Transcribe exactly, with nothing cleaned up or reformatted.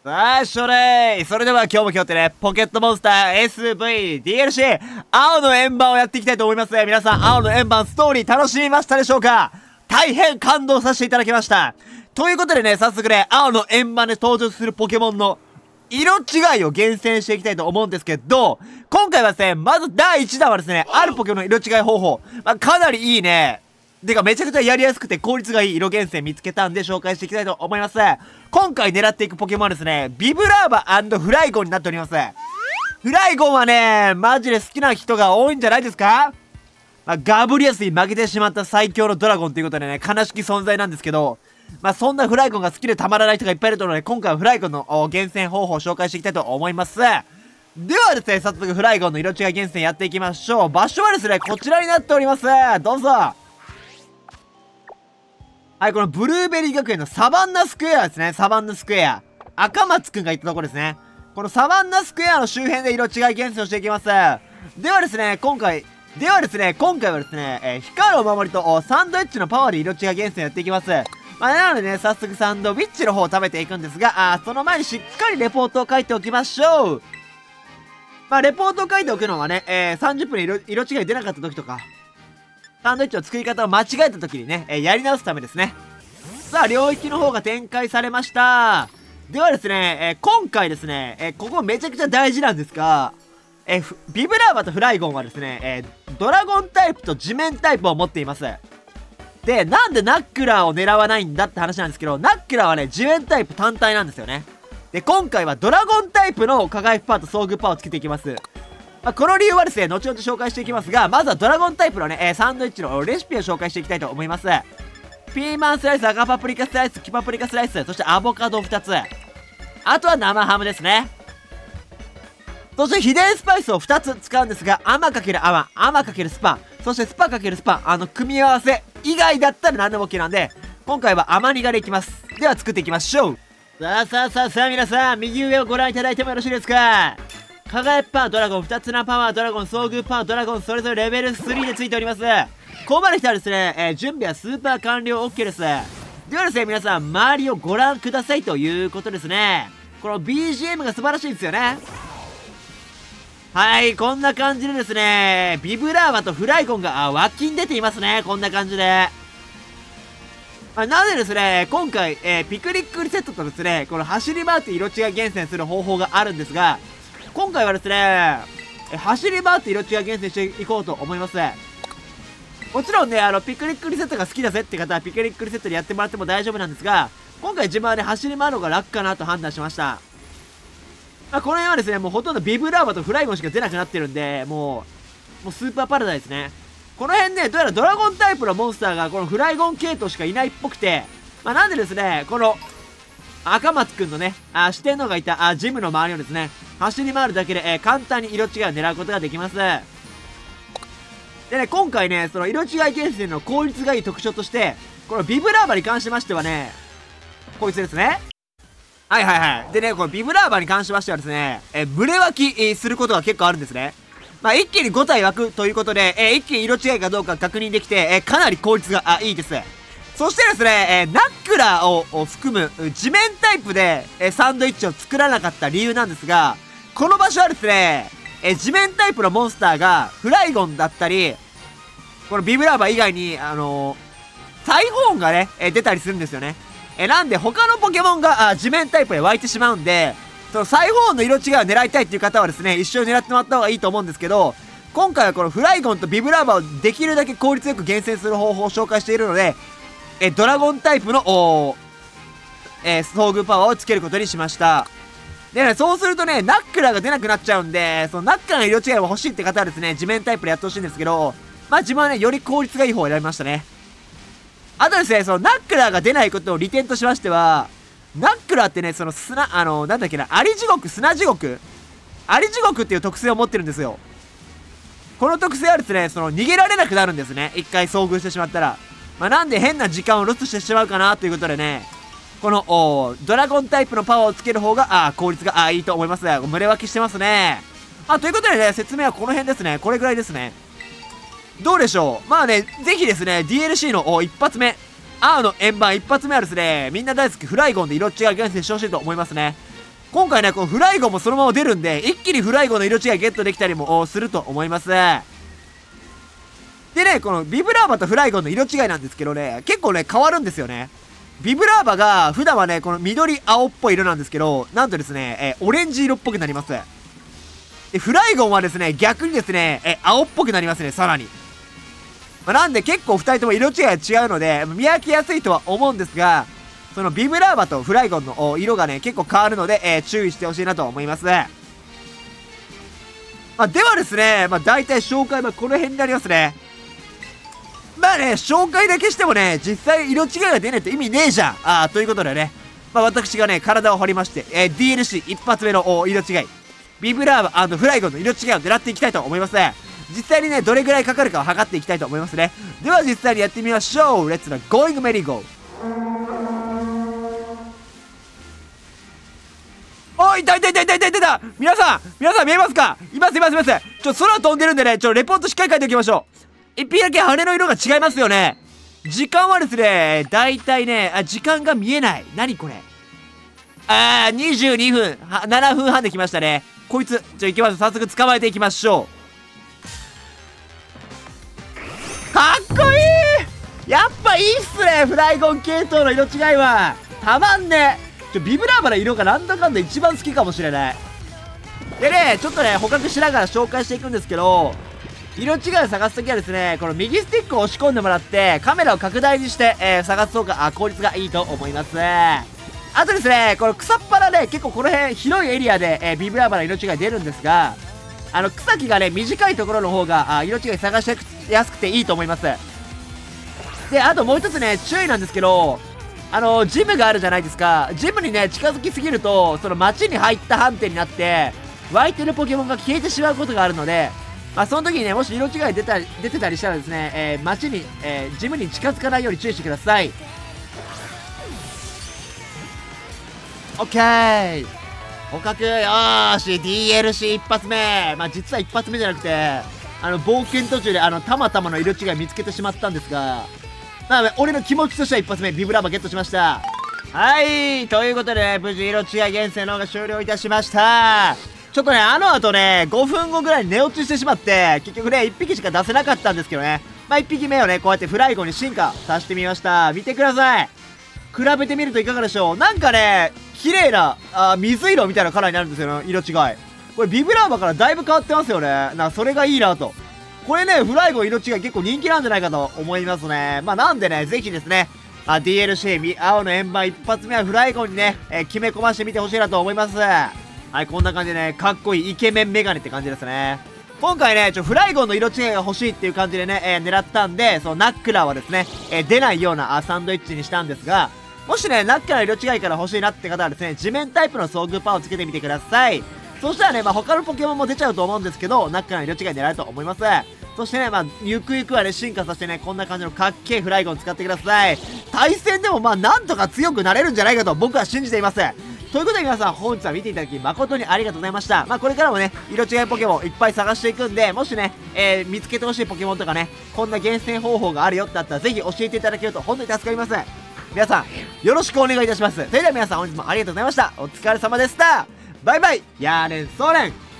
さあ、しょれーそれでは今日も今日ってね、ポケットモンスター エスブイディーエルシー 青の円盤をやっていきたいと思いますね。皆さん、青の円盤ストーリー楽しみましたでしょうか？大変感動させていただきました。ということでね、早速ね、青の円盤で登場するポケモンの色違いを厳選していきたいと思うんですけど、今回はですね、まずだいいちだんはですね、あるポケモンの色違い方法、まあ、かなりいいね。てかめちゃくちゃやりやすくて効率がいい色厳選見つけたんで紹介していきたいと思います。今回狙っていくポケモンはですね、ビブラーバフライゴンになっております。フライゴンはね、マジで好きな人が多いんじゃないですか？まあ、ガブリアスに負けてしまった最強のドラゴンということでね、悲しき存在なんですけど、まあそんなフライゴンが好きでたまらない人がいっぱいいるので、今回はフライゴンの厳選方法を紹介していきたいと思います。ではですね、早速フライゴンの色違い厳選やっていきましょう。場所はですね、こちらになっております。どうぞ。はい、このブルーベリー学園のサバンナスクエアですね。サバンナスクエア。赤松くんが言ったところですね。このサバンナスクエアの周辺で色違い厳選をしていきます。ではですね、今回、ではですね、今回はですね、えー、光るお守りとサンドイッチのパワーで色違い厳選やっていきます。まあ、なのでね、早速サンドウィッチの方を食べていくんですが、あその前にしっかりレポートを書いておきましょう。まあ、レポートを書いておくのはね、えー、さんじゅっぷんで色、色違い出なかった時とか、サンドイッチの作り方を間違えた時にね、えー、やり直すためですね。さあ、領域の方が展開されました。ではですね、えー、今回ですね、えー、ここめちゃくちゃ大事なんですが、えー、ビブラーバとフライゴンはですね、えー、ドラゴンタイプと地面タイプを持っています。で、なんでナックラーを狙わないんだって話なんですけど、ナックラーはね、地面タイプ単体なんですよね。で、今回はドラゴンタイプの輝きパワーと遭遇パワーをつけていきます。まあ、この理由はですね、後々紹介していきますが、まずはドラゴンタイプのね、えー、サンドイッチのレシピを紹介していきたいと思います。ピーマンスライス、赤パプリカスライス、黄パプリカスライス、そしてアボカドふたつ。あとは生ハムですね。そして秘伝スパイスをふたつ使うんですが、甘×甘、甘×スパ、そしてスパ×スパ、あの、組み合わせ以外だったら何でも OK なんで、今回は甘苦でいきます。では作っていきましょう。さあさあさあさあ皆さん、右上をご覧いただいてもよろしいですか？輝きパワードラゴン、ふたつなパワードラゴン、遭遇パワードラゴン、それぞれレベルスリーでついております。ここまで来たらですね、えー、準備はスーパー完了 OK です。ではですね、皆さん、周りをご覧くださいということですね。この ビージーエム が素晴らしいですよね。はい、こんな感じでですね、ビブラーバとフライゴンが脇に出ていますね。こんな感じで。まあ、なのでですね、今回、えー、ピクニックリセットとですね、この走り回って色違い厳選する方法があるんですが、今回はですね、え走り回って色違い厳選していこうと思います。もちろんね、あの、ピクニックリセットが好きだぜって方はピクニックリセットでやってもらっても大丈夫なんですが、今回自分はね、走り回るのが楽かなと判断しました。まあ、この辺はですね、もうほとんどビブラーバとフライゴンしか出なくなってるんで、もう、もうスーパーパラダイスね。この辺ね、どうやらドラゴンタイプのモンスターがこのフライゴン系統しかいないっぽくて、まあ、なんでですね、この、赤松くんのね、あ四天王がいたあジムの周りをですね、走り回るだけで、えー、簡単に色違いを狙うことができます。でね、今回ね、その色違い厳選の効率がいい特徴として、このビブラーバに関しましてはね、こいつですね。はいはいはい。でね、このビブラーバに関しましてはですね、えー、群れ湧き、えー、することが結構あるんですね。まあ、一気にご体湧くということで、えー、一気に色違いかどうか確認できて、えー、かなり効率があいいです。そしてですね、えー、ナックラーをを含む地面タイプで、えー、サンドイッチを作らなかった理由なんですが、この場所はですね、えー、地面タイプのモンスターがフライゴンだったり、このビブラーバ以外に、あのー、サイホーンがね、えー、出たりするんですよね。えー、なんで他のポケモンがあ地面タイプで湧いてしまうんで、そのサイホーンの色違いを狙いたいっていう方はですね、一緒に狙ってもらった方がいいと思うんですけど、今回はこのフライゴンとビブラーバをできるだけ効率よく厳選する方法を紹介しているので、えドラゴンタイプの、えー、遭遇パワーをつけることにしました。でね、そうするとね、ナックラーが出なくなっちゃうんで、そのナックラーの色違いが欲しいって方はですね、地面タイプでやってほしいんですけど、まあ自分はね、より効率がいい方を選びましたね。あとですね、そのナックラーが出ないことを利点としましては、ナックラーってね、その砂、あの、なんだっけな、アリ地獄、砂地獄アリ地獄っていう特性を持ってるんですよ。この特性はですね、その逃げられなくなるんですね。一回遭遇してしまったら。まあ、なんで変な時間をロスしてしまうかなということでね、このドラゴンタイプのパワーをつける方があ効率があいいと思います。群れ湧きしてますね。あということでね、説明はこの辺ですね。これぐらいですね。どうでしょう。まあね、ぜひですね、ディーエルシー の一発目、青の円盤一発目はですね、みんな大好きフライゴンで色違い厳選してほしいと思いますね。 今回ね、このフライゴンもそのまま出るんで、一気にフライゴンの色違いゲットできたりもすると思います。でね、このビブラーバとフライゴンの色違いなんですけどね、結構ね、変わるんですよね。ビブラーバが、普段はね、この緑青っぽい色なんですけど、なんとですね、えー、オレンジ色っぽくなります。で、フライゴンはですね、逆にですね、えー、青っぽくなりますね、さらに。まあ、なんで結構ふたりとも色違いが違うので、見分けやすいとは思うんですが、そのビブラーバとフライゴンの色がね、結構変わるので、えー、注意してほしいなと思います。まあ、ではですね、まあ、大体紹介はこの辺になりますね。まあね、紹介だけしてもね、実際色違いが出ないと意味ねえじゃん。あー、ということでね、まあ、私がね、体を掘りまして、えー、ディーエルシー 一発目の色違い、ビブラーバ&フライゴンの色違いを狙っていきたいと思います。実際にね、どれぐらいかかるかを測っていきたいと思いますね。では実際にやってみましょう。レッツなゴーイングメリーゴー。おい、いたいたいたいたいたいた皆さん皆さん見えますか？いますいますいます。ちょ、空飛んでるんでね、ちょ、レポートしっかり書いておきましょう。一匹だけ羽の色が違いますよね。時間はですね、だいたいね、あ、時間が見えない。何これ。あー、にじゅうにふん、は、ななふんはんで来ましたね。こいつ、ちょ、行きます。早速捕まえていきましょう。かっこいい！やっぱいいっすね、フライゴン系統の色違いは。たまんね。ちょ、ビブラーバの色がなんだかんだ一番好きかもしれない。でね、ちょっとね、捕獲しながら紹介していくんですけど、色違いを探すときはですね、この右スティックを押し込んでもらって、カメラを拡大にして、えー、探す方が、あ、効率がいいと思います。あとですね、この草っぱらで、結構この辺、広いエリアで、えー、ビブラーバの色違い出るんですが、あの、草木がね、短いところの方が、あ、色違い探しやすくていいと思います。で、あともう一つね、注意なんですけど、あの、ジムがあるじゃないですか。ジムにね、近づきすぎると、その街に入った判定になって、湧いてるポケモンが消えてしまうことがあるので、まあ、その時にね、もし色違い出たり、出てたりしたらですね、えー、街に、えー、ジムに近づかないように注意してください。オッケー！捕獲、よーし、ディーエルシー 一発目。まあ、実は一発目じゃなくて、あの、冒険途中で、あの、たまたまの色違い見つけてしまったんですが、まあ、俺の気持ちとしては一発目、ビブラーバゲットしました。はい、ということで、ね、無事色違い厳選の方が終了いたしました。ちょっとね、あの後ね、ごふんごぐらいに寝落ちしてしまって、結局ね、いっぴきしか出せなかったんですけどね。まあ、いっぴきめをね、こうやってフライゴンに進化させてみました。見てください。比べてみるといかがでしょう。なんかね、綺麗な、あ、水色みたいなカラーになるんですよね、色違い。これビブラーバからだいぶ変わってますよね。なんかそれがいいなと。これね、フライゴン色違い結構人気なんじゃないかと思いますね。まあ、なんでね、ぜひですね、あ ディーエルシー、青の円盤一発目はフライゴンにね、えー、決め込ましてみてほしいなと思います。はい、こんな感じでね、かっこいいイケメンメガネって感じですね。今回ね、ちょ、フライゴンの色違いが欲しいっていう感じでね、えー、狙ったんで、そのナックラーはですね、えー、出ないようなあサンドイッチにしたんですが、もしね、ナックラーの色違いから欲しいなって方はですね、地面タイプの遭遇パワーをつけてみてください。そしたらね、まあ、他のポケモンも出ちゃうと思うんですけど、ナックラーの色違い狙えると思います。そしてね、まあ、ゆくゆくはね、進化させてね、こんな感じのかっけえフライゴン使ってください。対戦でもまあ、なんとか強くなれるんじゃないかと僕は信じています。ということで皆さん、本日は見ていただき誠にありがとうございました。まあ、これからもね、色違いポケモンいっぱい探していくんで、もしね、えー、見つけてほしいポケモンとかね、こんな厳選方法があるよってあったら、ぜひ教えていただけると本当に助かります。皆さん、よろしくお願いいたします。それでは皆さん、本日もありがとうございました。お疲れ様でした。バイバイ。やーねん、そうねん。